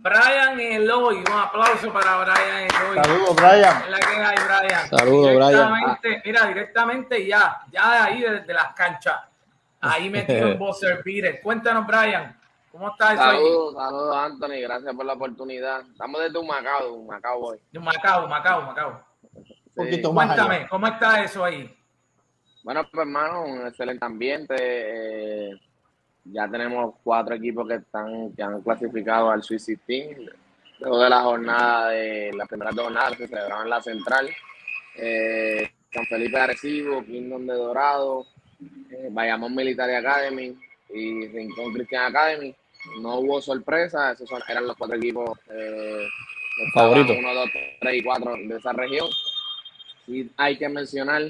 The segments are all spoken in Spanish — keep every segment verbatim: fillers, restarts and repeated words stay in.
Brian Eloy, un aplauso para Brian Eloy. Saludos, Brian. Es la que hay, Brian. Saludos, directamente, Brian. Mira, directamente ya, ya de ahí, desde las canchas. Ahí metido en buzzer beater. Cuéntanos, Brian, ¿cómo está eso ahí? Saludos, saludos, Anthony. Gracias por la oportunidad. Estamos desde un Macao, un Macao hoy. De Macao, Macao, Macao. Sí. Poquito más Cuéntame, allá. ¿cómo está eso ahí? Bueno, pues hermano, un excelente ambiente. Eh, ya tenemos cuatro equipos que están que han clasificado al Sweet Sixteen. Luego de la jornada de las primeras dos jornadas que se celebraron en la central. Eh, San Felipe de Arecibo, Kingdom de Dorado, eh, Bayamón Military Academy y Rincón Christian Academy. No hubo sorpresa, esos son, eran los cuatro equipos eh, favoritos. uno, dos, tres y cuatro de esa región. Y hay que mencionar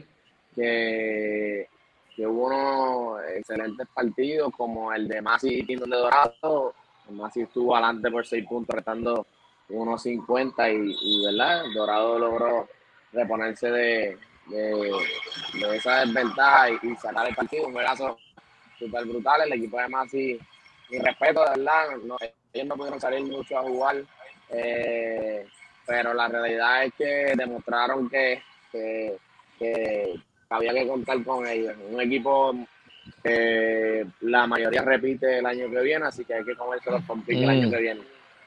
que, que hubo unos excelentes partidos como el de Masi y Kingdom de Dorado. Masi estuvo adelante por seis puntos, restando uno cincuenta y, y verdad, Dorado logró reponerse de, de, de esa desventaja y, y sacar el partido. Un juegazo súper brutal. El equipo de Masi, mi respeto, de verdad, no, ellos no pudieron salir mucho a jugar, eh, pero la realidad es que demostraron que, que, que había que contar con ellos. Un equipo que la mayoría repite el año que viene, así que hay que comerse los compiques mm. el año que viene.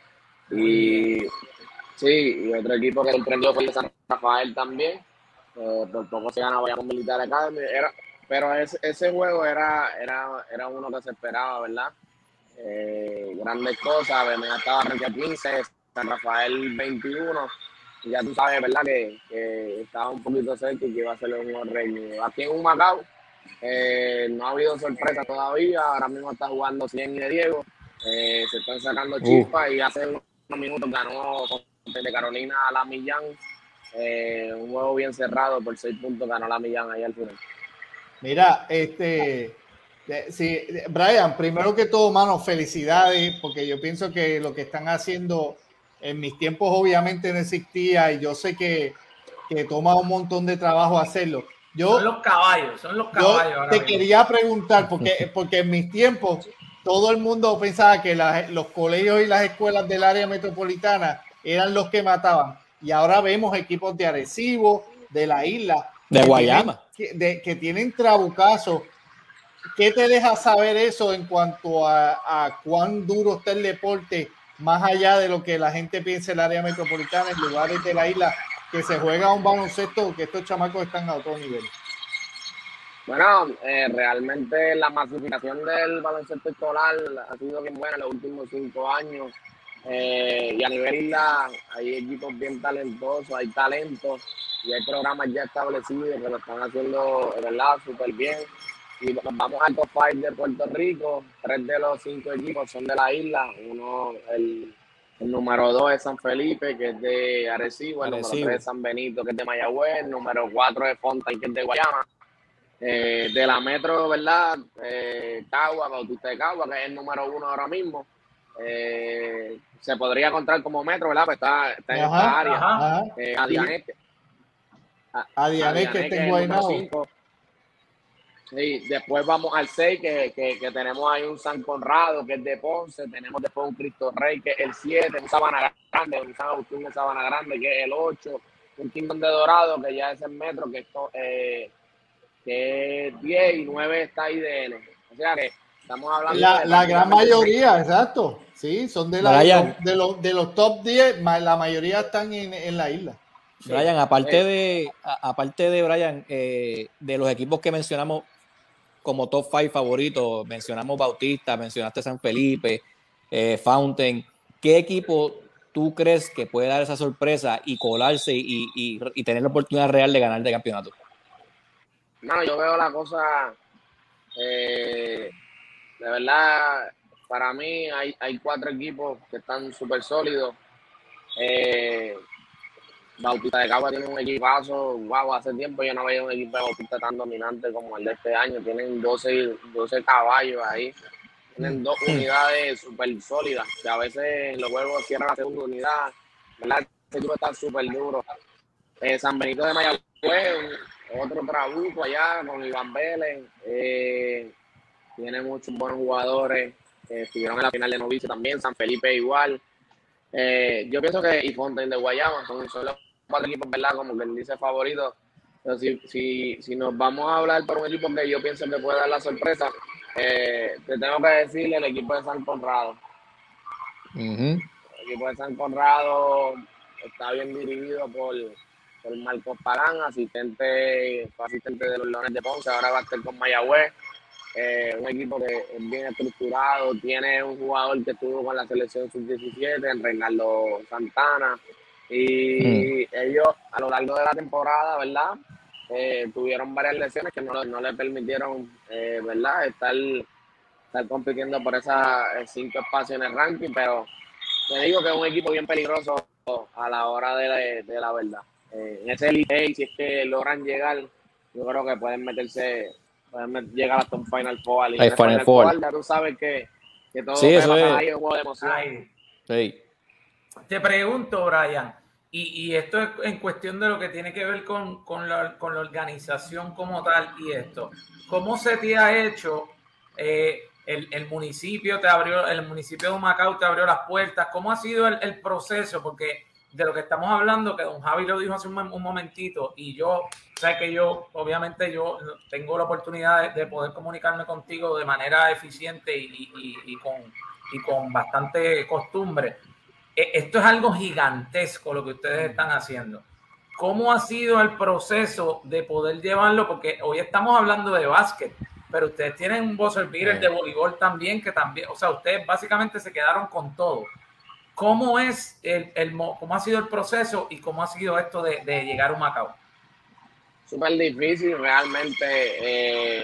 Y sí, y otro equipo que sorprendió fue el de San Rafael también. Eh, por poco se gana Bayamón Militar Academy. Era, pero ese, ese juego era, era, era uno que se esperaba, ¿verdad? Eh, grandes cosas. B M A estaba Regia quince, San Rafael veintiuno. Y ya tú sabes, ¿verdad? Que, que estaba un poquito cerca y que iba a ser un buen reñido. Aquí en Humacao eh, no ha habido sorpresa todavía. Ahora mismo está jugando cien y de Diego. Eh, se están sacando chispas uh. y hace unos minutos ganó de Carolina a la Millán. Eh, un juego bien cerrado por seis puntos, ganó la Millán ahí al final. Mira, este, sí, Brian, primero que todo, mano, felicidades, porque yo pienso que lo que están haciendo en mis tiempos obviamente no existía y yo sé que, que toma un montón de trabajo hacerlo. Yo, son los caballos, son los caballos. Yo te mismo. quería preguntar, porque, porque en mis tiempos todo el mundo pensaba que la, los colegios y las escuelas del área metropolitana eran los que mataban. Y ahora vemos equipos de Arecibo, de la isla, de Guayama, que tienen, de, que tienen trabucazos. ¿Qué te deja saber eso en cuanto a, a cuán duro está el deporte, más allá de lo que la gente piensa en el área metropolitana, en lugares de la isla, que se juega un baloncesto, que estos chamacos están a otro nivel? Bueno, eh, realmente la masificación del baloncesto escolar ha sido bien buena en los últimos cinco años. Eh, y a nivel isla hay equipos bien talentosos, hay talentos y hay programas ya establecidos que lo están haciendo, ¿verdad?, súper bien. Y nos vamos al top cinco de Puerto Rico. Tres de los cinco equipos son de la isla. Uno, el, el número dos es San Felipe, que es de Arecibo. El Arecibo. Número tres es San Benito, que es de Mayagüez. El número cuatro es Fontaine, que es de Guayama. Eh, de la Metro, ¿verdad? Eh, Cagua, Bautista de Cagua, que es el número uno ahora mismo. Eh, se podría contar como Metro, ¿verdad? Pues está, está en ajá, esta área. Ajá. Eh, Adiané, Adiané, que está en Guaynabo. Sí, después vamos al seis, que, que, que tenemos ahí un San Conrado, que es de Ponce. Tenemos después un Cristo Rey, que es el siete, un Sabana Grande, un San Agustín de Sabana Grande, que es el ocho. Un Kingdom de Dorado, que ya es el Metro, que es, eh, que es diez, y nueve está I D N. O sea que estamos hablando la, de la gran mayoría, exacto. Sí, son de, la, Brian, de, los, de los top diez, la mayoría están en, en la isla. Brian, aparte de, aparte de Brian, eh, de los equipos que mencionamos como top cinco favoritos, mencionamos Bautista, mencionaste San Felipe, eh, Fountain, ¿qué equipo tú crees que puede dar esa sorpresa y colarse y, y, y tener la oportunidad real de ganar el campeonato? No, yo veo la cosa, eh, de verdad, para mí hay, hay cuatro equipos que están súper sólidos. Eh, Bautista de Cagua tiene un equipazo, wow, hace tiempo yo no veía un equipo de Bautista tan dominante como el de este año. Tienen doce, doce caballos ahí, tienen dos unidades súper sólidas, que a veces los juegos cierran la segunda unidad, ¿verdad? Este equipo está súper duro. Eh, San Benito de Mayagüez, otro trabuco allá con Iván Vélez, eh, tiene muchos buenos jugadores, eh, estuvieron en la final de novicio también. San Felipe igual. Eh, yo pienso que y Fountain de Guayama son, son los cuatro equipos, ¿verdad? Como que él dice favoritos. Pero si, si, si nos vamos a hablar por un equipo que yo pienso que puede dar la sorpresa, eh, te tengo que decir el equipo de San Conrado. Uh-huh. El equipo de San Conrado está bien dirigido por, por Marcos Pagán, asistente, asistente de los Leones de Ponce, ahora va a estar con Mayagüez. Eh, un equipo que es bien estructurado, tiene un jugador que estuvo con la selección sub diecisiete, en Reinaldo Santana, y mm. ellos a lo largo de la temporada, ¿verdad? Eh, tuvieron varias lesiones que no, no le permitieron, eh, ¿verdad? Estar, estar compitiendo por esas cinco espacios en el ranking, pero te digo que es un equipo bien peligroso a la hora de la, de la verdad. Eh, en ese Elite Eight, si es que logran llegar, yo creo que pueden meterse, pueden llegar hasta un Final Four. Y en el Final, Final Four, Four ya tú sabes que, que todo sí, puede eso pasar es. ahí, un juego de emoción. Sí. Te pregunto, Brian, y, y esto es en cuestión de lo que tiene que ver con, con, la, con la organización como tal y esto. ¿Cómo se te ha hecho? Eh, el, el municipio te abrió, el municipio de Humacao te abrió las puertas. ¿Cómo ha sido el, el proceso? Porque de lo que estamos hablando, que don Javi lo dijo hace un, un momentito, y yo, sé que yo, obviamente yo tengo la oportunidad de, de poder comunicarme contigo de manera eficiente y, y, y, con, y con bastante costumbre. Esto es algo gigantesco lo que ustedes están haciendo. ¿Cómo ha sido el proceso de poder llevarlo? Porque hoy estamos hablando de básquet, pero ustedes tienen un buzzer beater de voleibol también, que también, o sea, ustedes básicamente se quedaron con todo. ¿Cómo es el, el cómo ha sido el proceso y cómo ha sido esto de, de llegar a Humacao? Súper difícil, realmente. Eh,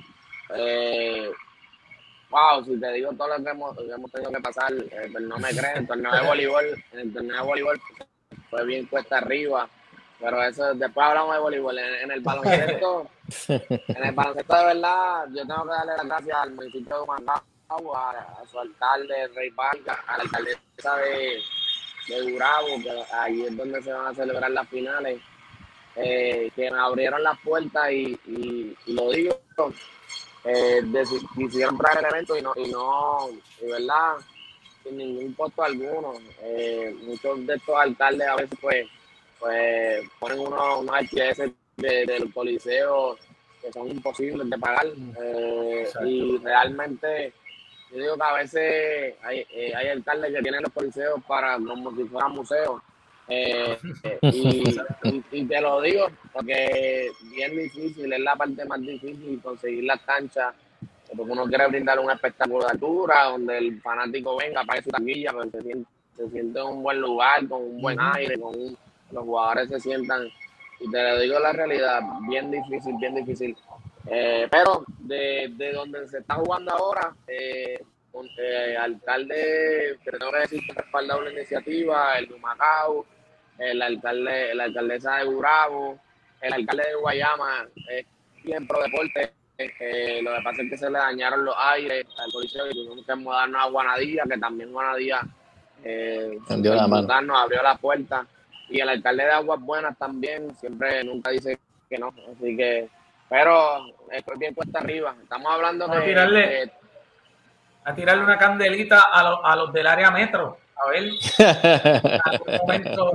eh, wow, si te digo todo lo que hemos, que hemos tenido que pasar, eh, pero no me crees, el torneo de voleibol, el torneo de voleibol fue bien cuesta arriba, pero eso, después hablamos de voleibol. En, en el baloncesto, en el baloncesto de verdad, yo tengo que darle las gracias al municipio de Humacao, a, a su alcalde, Rey Barca, a la alcaldesa de, de Gurabo, que ahí es donde se van a celebrar las finales, eh, que me abrieron las puertas y, y, y lo digo, eh, quisieron traer el evento y no, y no, y verdad, sin ningún costo alguno. Eh, muchos de estos alcaldes a veces pues, pues ponen unos, unos alquileres de, del coliseo que son imposibles de pagar, eh, y realmente yo digo que a veces hay, eh, hay alcaldes que tienen los coliseos para como si fueran museos. Eh, eh, y, y, y te lo digo porque es bien difícil, es la parte más difícil conseguir las canchas, porque uno quiere brindar un espectáculo de altura donde el fanático venga, pague su taquilla, pero se siente, se siente en un buen lugar, con un buen aire, con un, los jugadores se sientan, y te lo digo la realidad, bien difícil, bien difícil. Eh, pero de, de donde se está jugando ahora, eh, con, eh, alcalde, que tengo que decir que ha respaldado la iniciativa, el de Humacao, el alcalde, la alcaldesa de Gurabo, el alcalde de Guayama, es bien pro deporte. Eh, lo que pasa es que se le dañaron los aires al coliseo y tuvimos que mudarnos a Guanadía, que también Guanadía eh, nos abrió la puerta. Y el alcalde de Aguas Buenas también, siempre, nunca dice que no, así que, pero esto es bien cuesta arriba. Estamos hablando Vamos de, a tirarle, de, a tirarle una candelita a, lo, a los del área metro. A ver, en algún momento.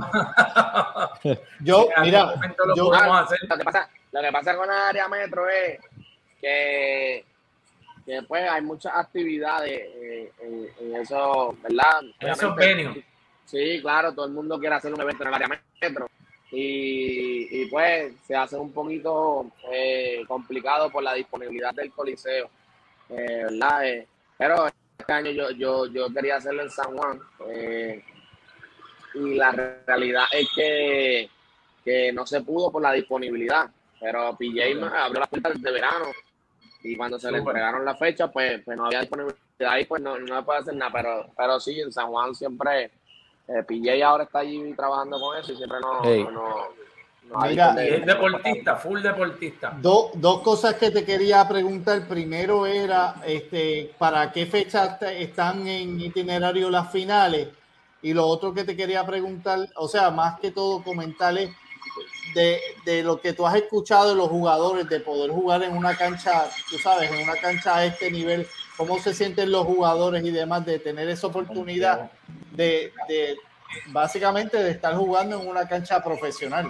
yo, en mira, momento lo yo, podemos hacer. Lo que, pasa, lo que pasa con el área metro es que, que después hay muchas actividades eh, en, en eso, ¿verdad? En esos venues. Sí, claro, todo el mundo quiere hacer un evento en el área metro. Y, y pues se hace un poquito eh, complicado por la disponibilidad del coliseo, eh, ¿verdad? Eh, pero este año yo, yo, yo quería hacerlo en San Juan, eh, y la realidad es que, que no se pudo por la disponibilidad, pero P J abrió las puertas de verano y cuando se Super. le entregaron la fecha, pues, pues no había disponibilidad ahí, pues no, no se puede hacer nada, pero, pero sí, en San Juan siempre, eh, P J ahora está allí trabajando con eso y siempre no... Hey. no, no No, Mira, y es deportista, full deportista. Do, dos cosas que te quería preguntar. Primero era, este, ¿para qué fecha están en itinerario las finales? Y lo otro que te quería preguntar, o sea, más que todo comentarles de, de lo que tú has escuchado de los jugadores, de poder jugar en una cancha, tú sabes, en una cancha a este nivel, cómo se sienten los jugadores y demás de tener esa oportunidad de, de básicamente de estar jugando en una cancha profesional.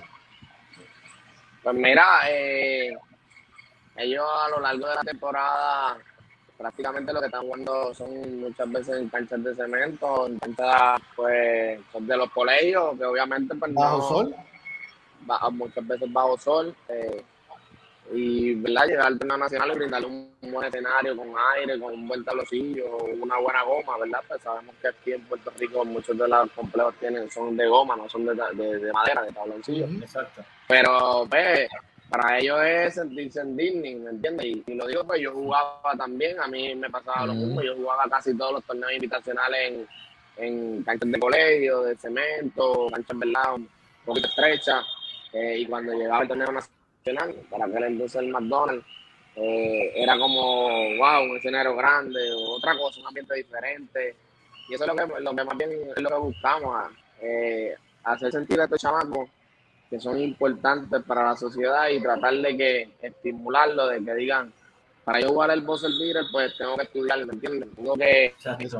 Pues mira, eh, ellos a lo largo de la temporada prácticamente lo que están jugando son muchas veces en canchas de cemento, en canchas pues de los colegios, que obviamente pues, bajo no, sol, bajo, muchas veces bajo sol, eh, y ¿verdad? Llegar al torneo nacional y brindarle un, un buen escenario con aire, con un buen tablocillo, una buena goma, ¿verdad? Pues sabemos que aquí en Puerto Rico muchos de los complejos tienen, son de goma, no son de, de, de madera, de tabloncillo. Uh-huh. Exacto. Pero pues para ellos es sentirse en Disney, ¿me entiendes? Y, y lo digo pues yo jugaba también, a mí me pasaba lo mismo, yo jugaba casi todos los torneos invitacionales en, en canchas de colegio, de cemento, canchas, ¿verdad? Un poquito estrechas, eh, y cuando llegaba el torneo nacional, para aquel entonces el McDonald's, eh, era como, wow, un escenario grande, otra cosa, un ambiente diferente, y eso es lo que, lo que más bien es lo que buscamos, eh, hacer sentir a estos chamacos que son importantes para la sociedad y tratar de que estimularlo, de que digan, para yo jugar el Buzzer Beater, pues tengo que estudiar, ¿me entiendes? Tengo que,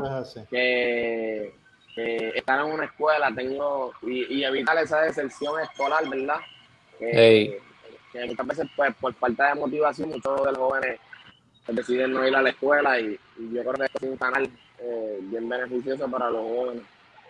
que, que estar en una escuela, tengo y, y evitar esa deserción escolar, ¿verdad? Que, hey. que muchas veces, pues, por falta de motivación, muchos de los jóvenes pues, deciden no ir a la escuela y, y yo creo que esto es un canal eh, bien beneficioso para los jóvenes.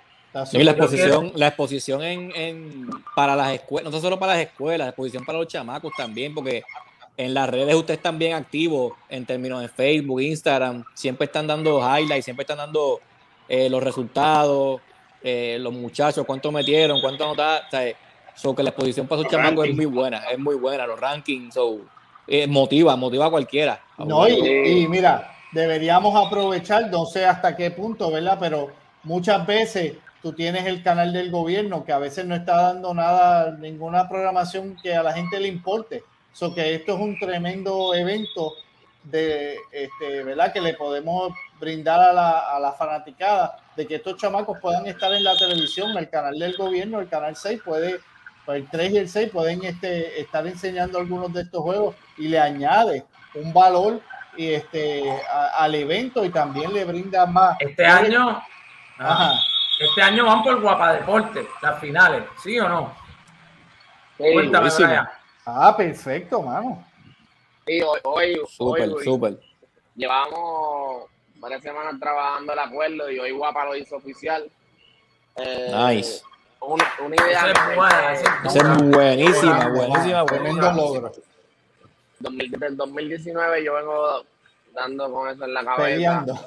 Y la exposición, la exposición en, en para las escuelas, no solo para las escuelas, la exposición para los chamacos también, porque en las redes ustedes están bien activos en términos de Facebook, Instagram, siempre están dando highlights, siempre están dando eh, los resultados, eh, los muchachos, cuánto metieron, cuánto anotaron, o sea, so que la exposición para esos chamacos es muy buena, es muy buena, los rankings, so, eh, motiva, motiva a cualquiera. A no, y, y mira, deberíamos aprovechar, no sé hasta qué punto, ¿verdad? Pero muchas veces tú tienes el canal del gobierno que a veces no está dando nada, ninguna programación que a la gente le importe. So que esto es un tremendo evento de, este, ¿verdad? Que le podemos brindar a la, a la fanaticada de que estos chamacos puedan estar en la televisión, el canal del gobierno, el canal seis puede, pues el tres y el seis pueden este, estar enseñando algunos de estos juegos y le añade un valor y este, a, al evento y también le brinda más. Este año... Ajá. Este año van por Guapa Deporte, las finales, ¿sí o no? Sí, cuéntame, Brian. Ah, perfecto, mano. Sí, hoy, hoy, super, hoy, super. Llevamos varias semanas trabajando el acuerdo y hoy Guapa lo hizo oficial. Eh, nice. Una, una idea. Esa es buena, esa es buenísima, buenísima, tremendo logro. Desde el dos mil diecinueve yo vengo dando con eso en la cabeza. Peleando.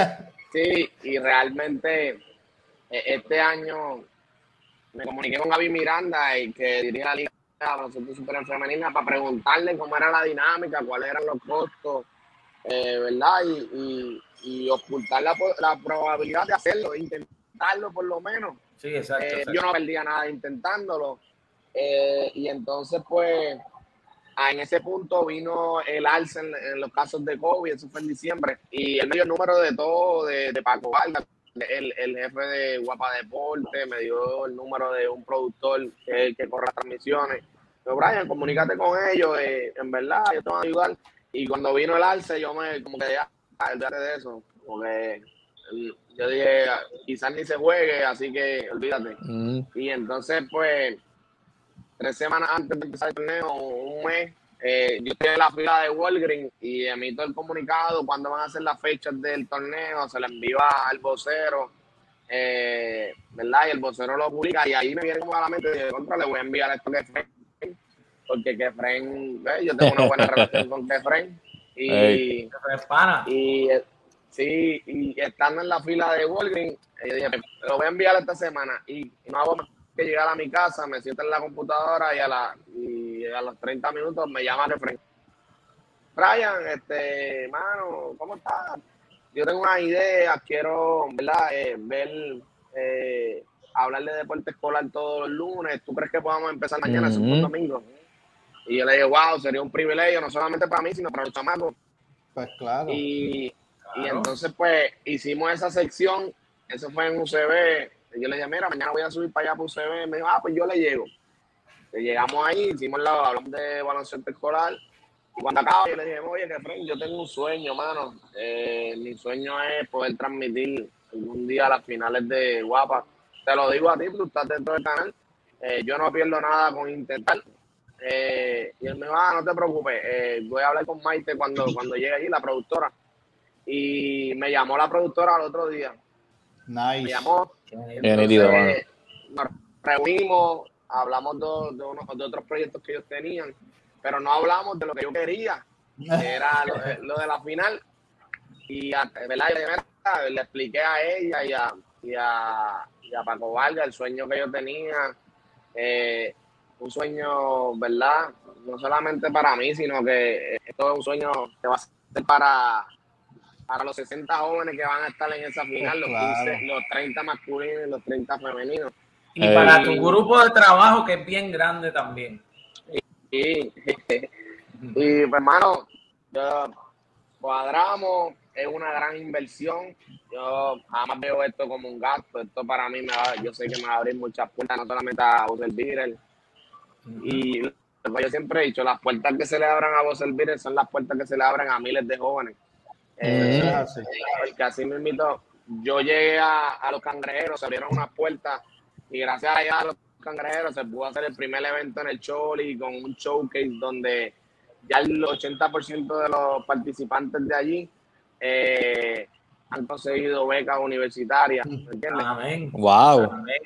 Sí, y realmente este año me comuniqué con Gaby Miranda, y que dirige la Liga de Baloncesto Superior Femenina, para preguntarle cómo era la dinámica, cuáles eran los costos, eh, ¿verdad? Y, y, y ocultar la, la probabilidad de hacerlo, intentarlo por lo menos. Sí, exacto, eh, exacto. Yo no perdía nada intentándolo. Eh, y entonces, pues, en ese punto vino el alza en, en los casos de COVID, eso fue en diciembre, y él me dio el número de todo, de, de Paco Vargas, el, el jefe de Guapa Deporte, me dio el número de un productor que, que corre las transmisiones. Pero Brian, comunícate con ellos, eh, en verdad, ellos te van a ayudar. Y cuando vino el alce, yo me, como que ya, olvídate de eso, porque yo dije, quizás ni se juegue, así que olvídate. Mm. Y entonces, pues, tres semanas antes de empezar el torneo, un mes, eh, yo estoy en la fila de Walgreens y emito el comunicado cuando van a ser las fechas del torneo, se le envío al vocero, eh, ¿verdad? Y el vocero lo publica y ahí me viene como a la mente de contra, le voy a enviar esto a Kefren, porque Kefren, ¿ves? Yo tengo una buena relación con Kefren y, hey. y sí, y estando en la fila de Walgreens, yo dije, lo voy a enviar esta semana y no hago que llegar a mi casa, me siento en la computadora y a, la, y a los treinta minutos me llama Kefren. Brian, este, mano, ¿cómo estás? Yo tengo una idea, quiero, ¿verdad? Eh, ver, eh, hablar de deporte escolar todos los lunes. ¿Tú crees que podamos empezar mañana, mm-hmm. un domingo? Y yo le dije, wow, sería un privilegio, no solamente para mí, sino para los chamacos. Pues claro. Y, claro. y entonces, pues, hicimos esa sección, eso fue en U C B. Yo le dije, mira, mañana voy a subir para allá para U C B. Me dijo, ah, pues yo le llego. Le llegamos ahí, hicimos la hablamos de baloncesto escolar. Y cuando acabo, yo le dije, oye, que Fred, yo tengo un sueño, mano. Eh, mi sueño es poder transmitir algún día las finales de Guapa. Te lo digo a ti, tú estás dentro del canal. Eh, yo no pierdo nada con intentar. Eh, y él me dijo, ah, no te preocupes, eh, voy a hablar con Maite cuando, cuando llegue allí, la productora. Y me llamó la productora al otro día. Nice. Me llamó. Entonces, nos reunimos, hablamos de, de, unos, de otros proyectos que ellos tenían, pero no hablamos de lo que yo quería, que era lo, lo de la final. Y a, ¿verdad? Le, le expliqué a ella y a, y a, y a Paco Vargas el sueño que yo tenía. Eh, un sueño, ¿verdad? No solamente para mí, sino que esto es un sueño que va a ser para, para los sesenta jóvenes que van a estar en esa final, Oh, los, claro. quince, los treinta masculinos y los treinta femeninos. Y para tu grupo de trabajo, que es bien grande también. Y, y pues, hermano, yo, cuadramos, es una gran inversión. Yo jamás veo esto como un gasto. Esto para mí, me va, yo sé que me va a abrir muchas puertas, no solamente a Buzzer Beater. Y como yo siempre he dicho, las puertas que se le abran a Buzzer Beater son las puertas que se le abran a miles de jóvenes. Eh, Eso es así. Porque así me invitó. Yo llegué a, a los Cangrejeros, se abrieron unas puertas y gracias a ella, a los Cangrejeros se pudo hacer el primer evento en el Choli con un showcase donde ya el ochenta por ciento de los participantes de allí eh, han conseguido becas universitarias. ¿Me entiendes? Amén. Wow. Amén.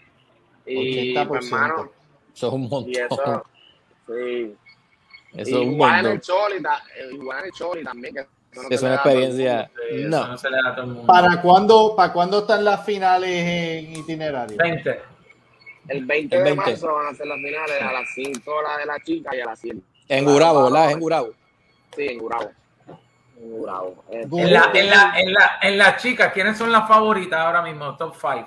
Y pues, hermano, eso es un montón. y eso, sí. Eso y es un igual montón. en el Choli, igual en el Choli también. Que eso no es una experiencia. Sí, no. Eso no se le da a todo el mundo. ¿Para cuándo, ¿Para cuándo están las finales en itinerario? veinte. El veinte El de veinte. marzo van a ser las finales a las cinco la de la chica y a las siete. En Gurabo, ¿verdad? Es en Gurabo. Sí, en Gurabo. En Gurabo. Eh, En la, en, la, en, la, en las chicas, ¿quiénes son las favoritas ahora mismo? Top cinco.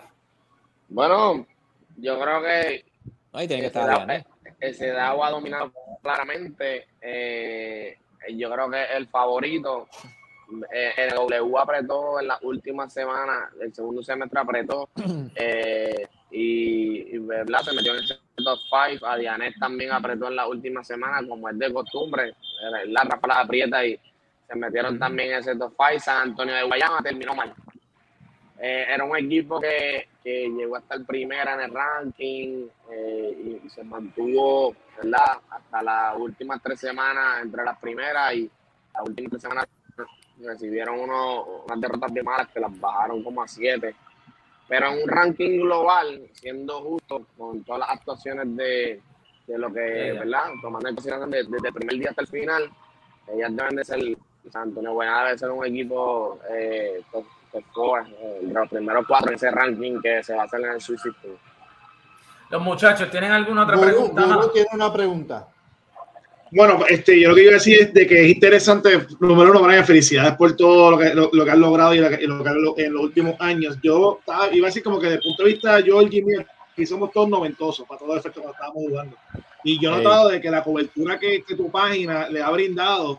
Bueno, yo creo que Ahí tiene que ese estar da- bien, ¿eh? ese Dao ha dominado claramente. Eh, yo creo que el favorito, eh, el W apretó en las últimas semanas, el segundo semestre apretó. Eh, y, y ¿verdad? Se metió en ese top cinco. A Dianet también apretó en la última semana, como es de costumbre. La Rafa la aprieta y se metieron también en ese top cinco. San Antonio de Guayama terminó mal. Eh, era un equipo que, que llegó hasta el primera en el ranking eh, y, y se mantuvo, ¿verdad? Hasta las últimas tres semanas entre las primeras, y las últimas tres semanas recibieron uno, unas derrotas de malas que las bajaron como a siete. Pero en un ranking global, siendo justo con todas las actuaciones de, de lo que, ¿verdad? Tomando en consideración de- desde el primer día hasta el final, ellas deben de ser, San Antonio Guayana debe ser un equipo eh, top, top four, eh, de los primeros cuatro en ese ranking que se va a hacer en el Suicide Tour. Los muchachos, ¿tienen alguna otra Guru, pregunta Guru más? tiene una pregunta. Bueno, este, yo lo que iba a decir es de que es interesante, número uno, Brian, felicidades por todo lo que, lo, lo que has logrado y lo que, y lo que has logrado en los últimos años. Yo estaba, iba a decir como que desde el punto de vista de yo y Jimmy, que somos todos noventosos para todo el efecto cuando estábamos jugando. Y yo he Sí. notado de que la cobertura que, que tu página le ha brindado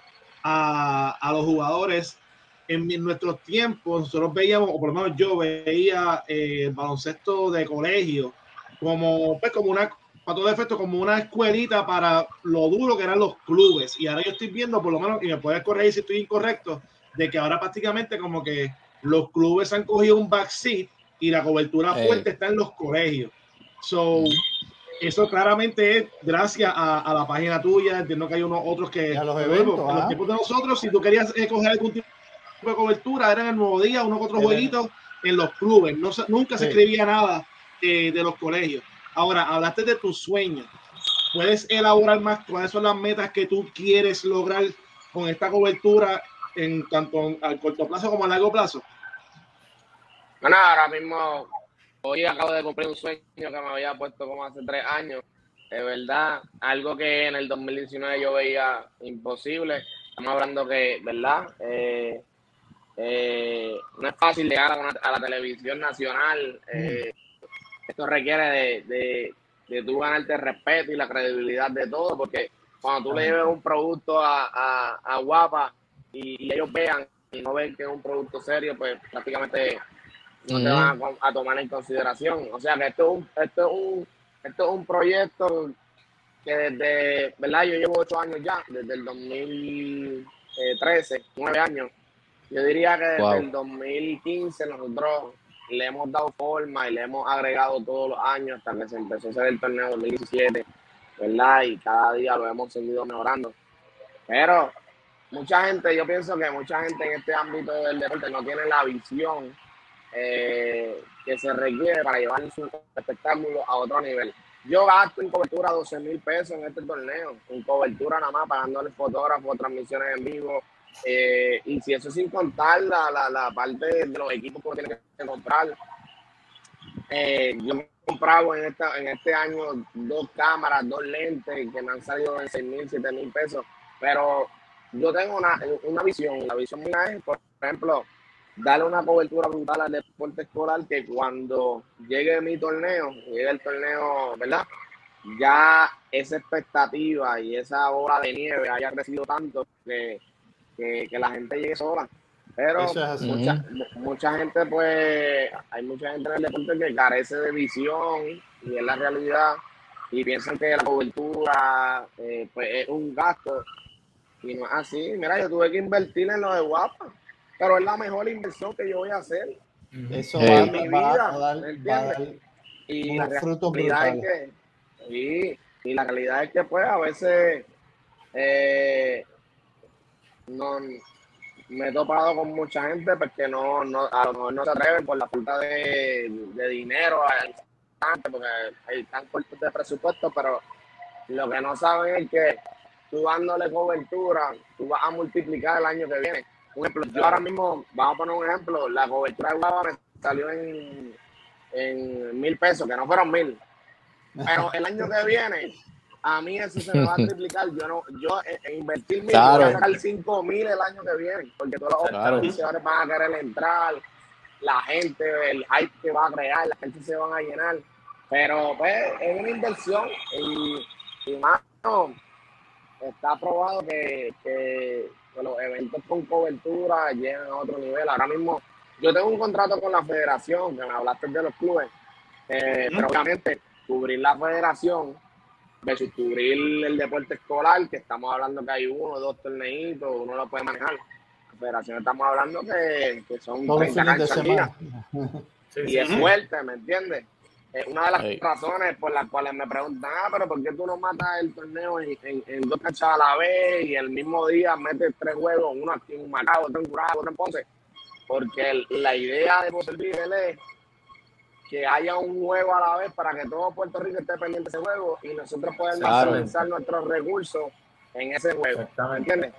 a, a los jugadores en, en nuestros tiempos, nosotros veíamos, o por lo menos yo veía eh, el baloncesto de colegio como, pues, como una, para todo efecto, como una escuelita para lo duro que eran los clubes. Y ahora yo estoy viendo, por lo menos, y me puedes corregir si estoy incorrecto, de que ahora prácticamente como que los clubes han cogido un backseat y la cobertura Eh. fuerte está en los colegios. So, eso claramente es gracias a, a la página tuya. Entiendo que hay unos otros que Y a los en eventos, los ajá. tiempos de nosotros, si tú querías eh, coger algún tipo de cobertura, era en el Nuevo Día, uno que otro Era- jueguito en los clubes. No, se- nunca se Sí. escribía nada eh, de los colegios. Ahora, hablaste de tus sueños. ¿Puedes elaborar más cuáles son las metas que tú quieres lograr con esta cobertura en tanto al corto plazo como a largo plazo? Bueno, ahora mismo, hoy acabo de cumplir un sueño que me había puesto como hace tres años. De verdad, algo que en el dos mil diecinueve yo veía imposible. Estamos hablando que, ¿verdad? Eh, eh, no es fácil llegar a, una- a la televisión nacional. Eh, esto requiere de, de, de tú ganarte el respeto y la credibilidad de todo, porque cuando tú le lleves un producto a, a, a Guapa y, y ellos vean y no ven que es un producto serio, pues prácticamente no te Ujú. van a, a tomar en consideración. O sea que esto es un, esto es un, esto es un proyecto que desde, ¿verdad? Yo llevo ocho años ya, desde el dos mil trece, nueve años. Yo diría que desde wow. el dos mil quince nosotros le hemos dado forma y le hemos agregado todos los años hasta que se empezó a hacer el torneo dos mil diecisiete, ¿verdad? Y cada día lo hemos seguido mejorando. Pero mucha gente, yo pienso que mucha gente en este ámbito del deporte no tiene la visión eh, que se requiere para llevar su espectáculo a otro nivel. Yo gasto en cobertura doce mil pesos en este torneo, en cobertura nada más, pagándole fotógrafos, transmisiones en vivo. Eh, y si eso sin contar la, la, la parte de los equipos que uno tiene que comprar, eh, yo me he comprado en, esta, en este año dos cámaras, dos lentes que me han salido en seis mil, siete mil pesos, pero yo tengo una, una visión, la visión mía es, por ejemplo, darle una cobertura brutal al deporte escolar, que cuando llegue mi torneo, llegue el torneo, ¿verdad? Ya esa expectativa y esa bola de nieve haya crecido tanto que Que, que la gente llegue sola, pero mucha, uh-huh. mucha gente, pues, hay mucha gente en el deporte que carece de visión y es la realidad y piensan que la cobertura eh, pues es un gasto y no es así. Mira, yo tuve que invertir en lo de Guapa, pero es la mejor inversión que yo voy a hacer. Eso en va, mi va, vida, va a dar, va a dar y la realidad es que sí, y la realidad es que pues a veces eh, no me he topado con mucha gente porque no, no a lo mejor no se atreven por la falta de, de dinero porque hay tan cortos de presupuesto, pero lo que no saben es que tú dándole cobertura tú vas a multiplicar el año que viene. Un ejemplo, yo ahora mismo, vamos a poner un ejemplo, la cobertura de Guava me salió en, en mil pesos, que no fueron mil, pero el año que viene a mí eso se me va a triplicar. Yo no, yo en invertir mil, claro. Voy a sacar cinco mil el año que viene, porque todos los claro. oficiadores van a querer entrar, la gente, el hype que va a crear, la gente se van a llenar. Pero pues es una inversión y, y más no, está probado que, que, que los eventos con cobertura llegan a otro nivel. Ahora mismo yo tengo un contrato con la federación, que me hablaste de los clubes, eh, ¿Mm? pero obviamente cubrir la federación versus cubrir el deporte escolar, que estamos hablando que hay uno o dos torneitos, uno lo puede manejar. La federación estamos hablando que, que son treinta canchas al día. Sí, y sí, es sí. fuerte, ¿me entiendes? Es una de las sí. razones por las cuales me preguntan, ah, pero ¿por qué tú no matas el torneo en, en, en dos canchas a la vez y el mismo día metes tres juegos, uno aquí en Macao, otro en Curado, otro en Ponce? Porque la idea de José Miguel es que haya un juego a la vez para que todo Puerto Rico esté pendiente de ese juego y nosotros podemos claro. utilizar nuestros recursos en ese juego, ¿me entiendes?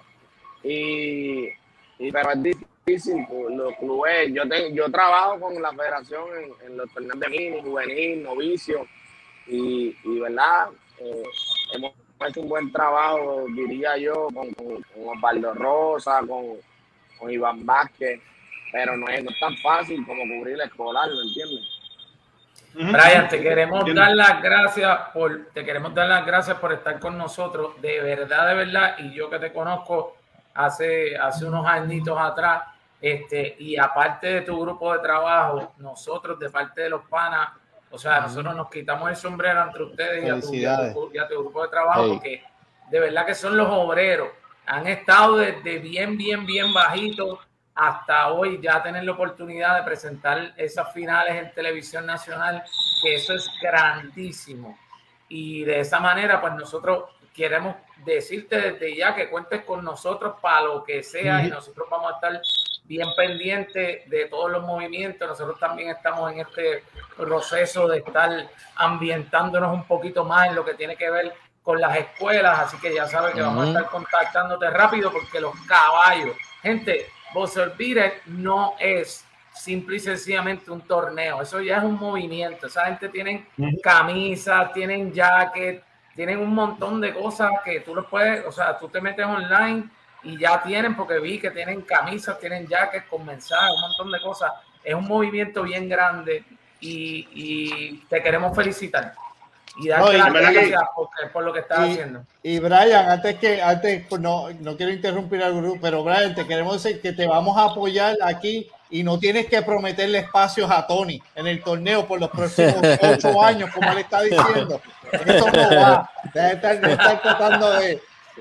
Y, y pero es difícil, los clubes, yo tengo, yo trabajo con la federación en, en los torneos de mini, juvenil, novicio y, y verdad, eh, hemos hecho un buen trabajo, diría yo, con, con, con Osvaldo Rosa, con, con Iván Vázquez, pero no es, no es tan fácil como cubrir el escolar, ¿me entiendes? Brian, te queremos dar las gracias por, te queremos dar las gracias por estar con nosotros, de verdad, de verdad, y yo que te conozco hace, hace unos añitos atrás, este, y aparte de tu grupo de trabajo, nosotros de parte de los panas, o sea, nosotros nos quitamos el sombrero entre ustedes y a, tu, y, a tu, y a tu grupo de trabajo, hey. porque de verdad que son los obreros, han estado desde bien, bien, bien bajitos hasta hoy ya tener la oportunidad de presentar esas finales en televisión nacional, que eso es grandísimo. Y de esa manera, pues nosotros queremos decirte desde ya que cuentes con nosotros para lo que sea uh-huh. y nosotros vamos a estar bien pendientes de todos los movimientos. Nosotros también estamos en este proceso de estar ambientándonos un poquito más en lo que tiene que ver con las escuelas, así que ya sabes que uh-huh. vamos a estar contactándote rápido porque los caballos, gente, Bossor-Beater no es simple y sencillamente un torneo, eso ya es un movimiento. Esa gente tienen camisas, tienen jacket, tienen un montón de cosas que tú los puedes, o sea, tú te metes online y ya tienen, porque vi que tienen camisas, tienen jackets con mensajes, un montón de cosas. Es un movimiento bien grande y, y te queremos felicitar. Y darte no, y las gracias que, por, por lo que estás y, haciendo. Y Brian, antes que, antes, no, no quiero interrumpir al grupo, pero Brian, te queremos decir que te vamos a apoyar aquí y no tienes que prometerle espacios a Tony en el torneo por los próximos ocho años, como él está diciendo. Eso no va. Debe estar, debe estar tratando de...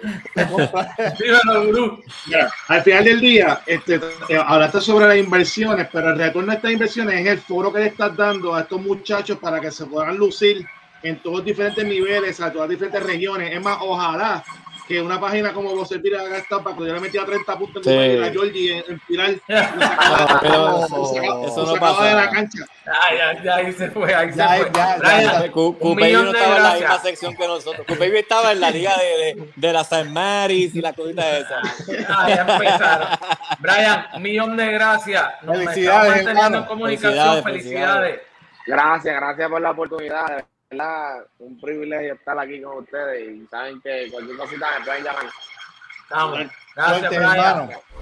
Mira, al final del día, este, hablaste sobre las inversiones, pero el retorno de estas inversiones es el foro que le estás dando a estos muchachos para que se puedan lucir en todos los diferentes niveles, a todas las diferentes regiones. Es más, ojalá que una página como vos se tira haga esta para que yo le metía treinta puntos Sí. en a Georgie en, en tirar Eso no pasa. de la cancha. Ah, ya, ya, ahí se fue, ahí Ya, se fue. ya, ya, Brian, ya. un Cupevi millón no de estaba en la gracias. misma sección que nosotros. Cupevi estaba en la liga de, de, de la Saint Mary's y la cosita esa. Ah, ya empezaron. Brian, un millón de gracias. Nos Felicidades, estamos manteniendo hermano. en comunicación. Felicidades, Felicidades. Gracias, gracias por la oportunidad. De verdad, un privilegio estar aquí con ustedes y saben que cualquier cosita me pueden llamar. Estamos. Gracias, Suerte, Brian. hermano.